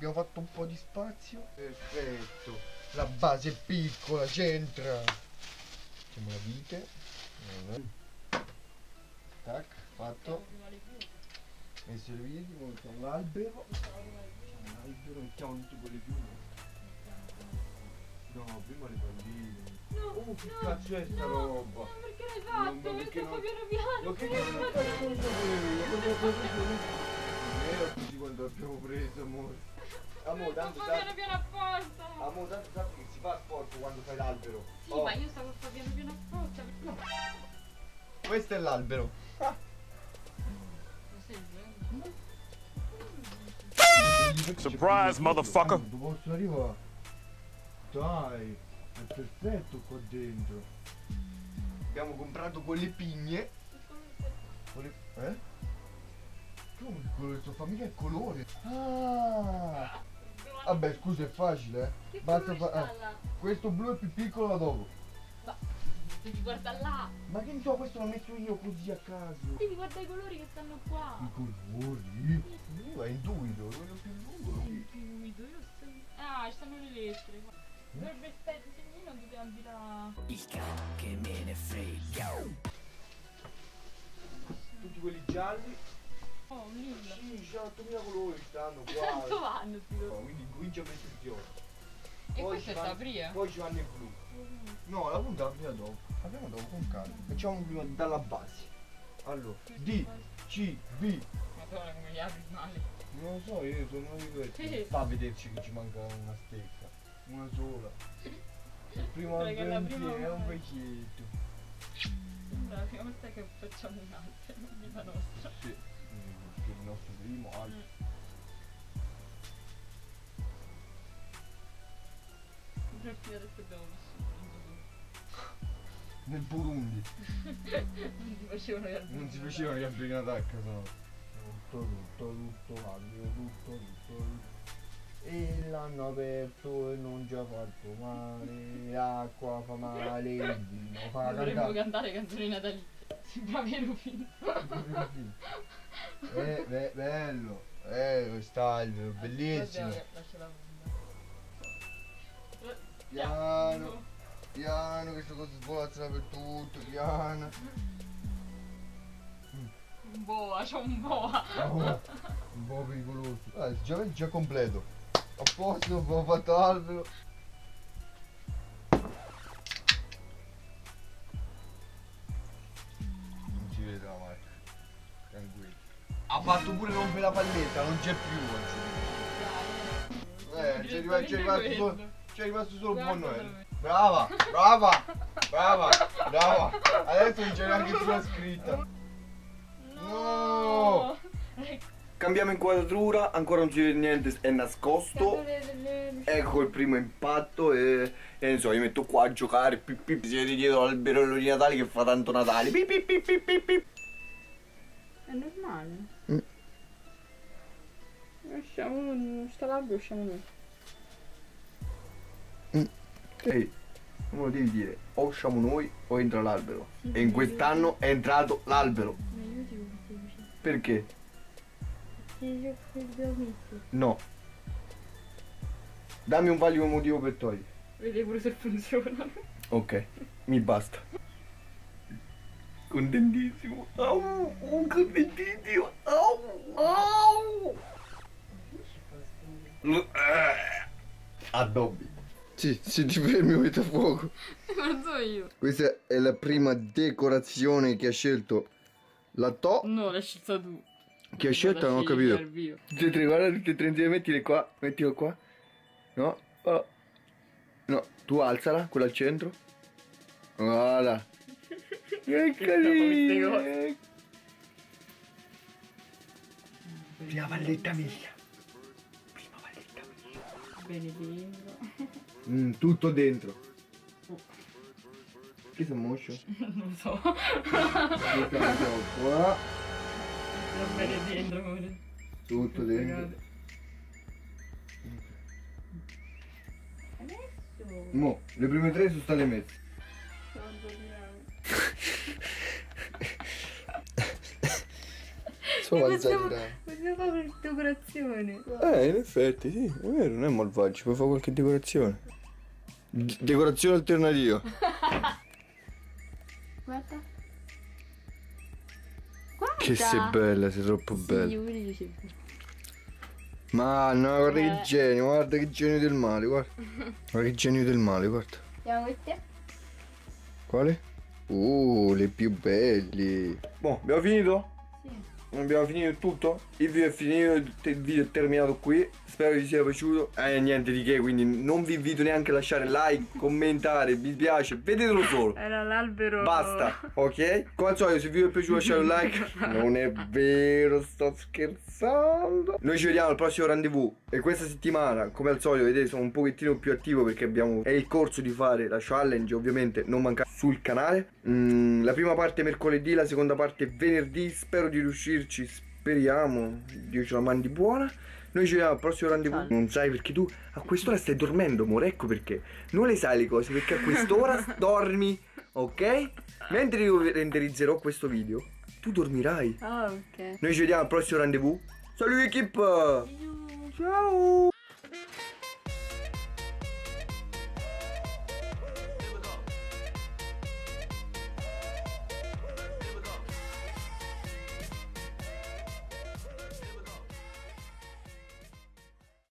Abbiamo fatto un po' di spazio. Perfetto. La base è piccola, c'entra. Facciamo la vite. Tac, fatto. Messo le viti, montiamo l'albero. L'albero, mettiamo tutte quelle piume. No, prima le palline. No, Che cazzo è sta roba? No, perché l'hai fatto? Ma perché Sto non- piano piano. Ma che cazzo non è così quando abbiamo preso, amore? Amore, tanto Sto piano piano apposta. Amore, tanto sappi che si fa sporco quando fai l'albero. Sì, ma io stavo fa piano piano apposta. No. Questo è l'albero. Lo senti? Surprise, motherfucker. Dove posso arrivare? Dai, è perfetto qua dentro. Abbiamo comprato quelle pigne. Eh? Come il colore di sua famiglia è colore? Ah! Vabbè, scusa, è facile, Che Basta colore fa- sta là? Questo blu è più piccolo da dopo. Ma devi guardare là. Ma che ne so, questo l'ho messo io così a caso. Devi guardare i colori che stanno qua. I colori? Io è intuito, quello più lungo. Più umido, io sto... Ah, ci stanno le lettere. Dovrebbe stare il disegnino, dobbiamo girare. Il cane che me ne frega. Tutti quelli gialli. Oh, un lilla. Sì, c'è 8000 colori stanno Quanto qua. vanno più? Quindi comincia a mettere il viola. E Poi questo ci è da vanno- aprire? Poi ci vanno i blu. No, la punta la prima dopo. La prima dopo con calma. Facciamo prima dalla base. Allora, D, C, B. Madonna, come gli apri male. Non lo so, io sono di questo. Fa a vederci che ci manca una stecca. Una sola. Il primo Perché la avvento prima è un volta. vecchietto. Sembra la prima volta che facciamo un altro, vita nostra. Sì. Che il nostro primo altro. Perché adesso abbiamo vissuto. Nel Burundi. Non si facevano gli alberi. Non si facevano gli alberi d'attacco, no. Tutto, albero, tutto. E l'hanno aperto e non ci ha fatto male. L'acqua fa male, il vino fa Dovremmo cantare. cantare canzoni natalizie. Si fa vero film. Bello. Quest'albero, bellissimo. Lascia la bomba. Piano, piano, queste cose svolazzano per tutto, piano. Un boa, c'ho un boa. Oh, un po' pericoloso. Già completo. A posto, abbiamo fatto l'albero. Non si vede la marca. Tranquillo. Ha fatto pure rompere la palletta, non c'è più oggi. C'è rimasto solo Buon Noele. Brava. Adesso non c'è neanche più la scritta. No! Cambiamo inquadratura, ancora non si vede niente, è nascosto. Ecco il primo impatto e non so, io metto qua a giocare, pip, pip, si vede dietro l'alberello di Natale che fa tanto Natale. Pip, pip, pip, pip, pip, pip. È normale. Usciamo, sta l'albero, usciamo noi. Ok, non lo devi dire, o usciamo noi o entra l'albero. E in quest'anno è entrato l'albero. Ma io dico che sei vicino. Perché? Perché io abbiamo messo. No. Dammi un valido motivo per togliere. Vedi pure se funziona. Ok, mi basta. Contentissimo. Contentissimo. Addobbi. Sì, se ti fermi mette a fuoco. Non so io. Questa è la prima decorazione che ha scelto la To. No, l'hai scelta tu. Che ha scelto non ho capito. Tutte Tutte e tre, guarda tutte e tre insieme, mettile qua, mettilo qua. No, oh. No, tu alzala, quella al centro. Guarda. Che carino. Prima valletta mia. Prima valletta mia. Bene dentro. Tutto dentro. Che sei moscio? Non so. Qua. Va bene dentro, amore. Tutto dentro. Adesso. Mo, le prime tre sono state messe. Solo alzare. Bisogna fare decorazione. In effetti, sì, è vero, non è malvagio, puoi fare qualche decorazione. Decorazione alternativa. Guarda. Che sei bella, sei troppo bella. Io pure sì. Ma no, guarda che genio, guarda che genio del male, guarda. Guarda che genio del male, guarda. Andiamo con te? Quale? Le più belli. Boh, abbiamo finito? Sì. Abbiamo finito tutto? Il video è finito, il video è terminato qui. Spero vi sia piaciuto. Niente di che, quindi non vi invito neanche a lasciare like, commentare, mi piace, vedetelo solo. Era l'albero. Basta, ok? Come al solito, se il video vi è piaciuto lasciate un like. Non è vero, sto scherzando. Noi ci vediamo al prossimo rendezvous. E questa settimana, come al solito, vedete, sono un pochettino più attivo perché è il corso di fare la challenge, ovviamente non mancate sul canale. La prima parte mercoledì, la seconda parte venerdì. Spero di riuscirci, speriamo. Dio ce la mandi buona. Noi ci vediamo al prossimo rendezvous. Non sai perché tu a quest'ora stai dormendo, amore, ecco perché. Non le sai le cose, perché a quest'ora dormi, ok? Mentre io renderizzerò questo video, tu dormirai. Ah, ok. Noi ci vediamo al prossimo rendezvous. Salut equipe! Ciao!